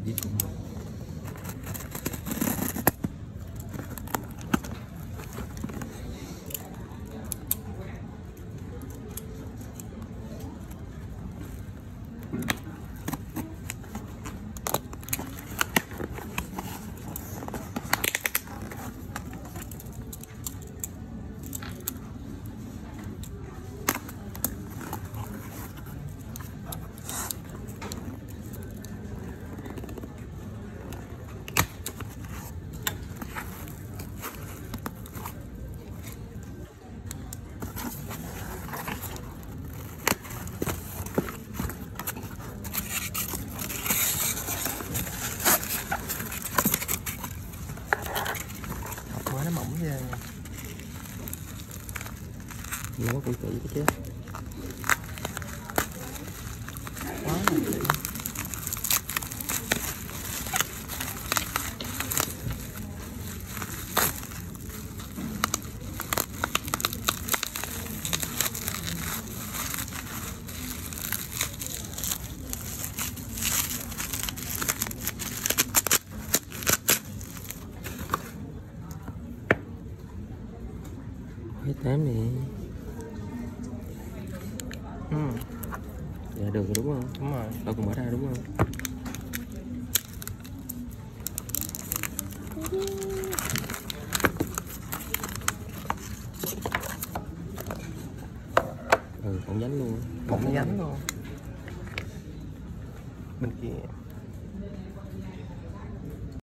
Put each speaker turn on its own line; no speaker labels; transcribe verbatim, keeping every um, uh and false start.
với cũng được.
Nó mỏng ra
Nó cũng kỹ cái chứ
quá là kỹ.
hết tám nè.
Ừ.
Dạ được rồi đúng không?
Đúng rồi.
Đâu còn mở ra đúng không? Ừ, còn nhánh luôn.
Cũng nhánh luôn bên kia.